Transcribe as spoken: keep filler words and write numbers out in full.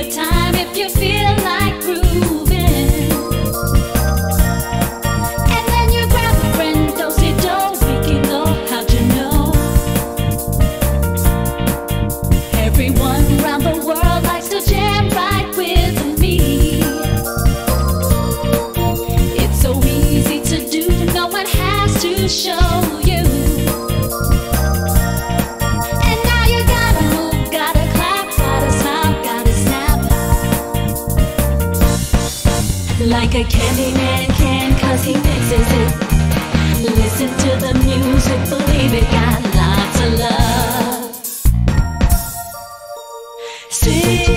the time if you feel like grooving. And then you grab a friend, do-si-do, we can go, how'd you know? Everyone around the world likes to jam right with me. It's so easy to do, no one has to show you. And now you gotta move, gotta clap, gotta smile, gotta snap. Like a candy man can, cause he mixes it. Listen to the music, believe it, got lots of love. See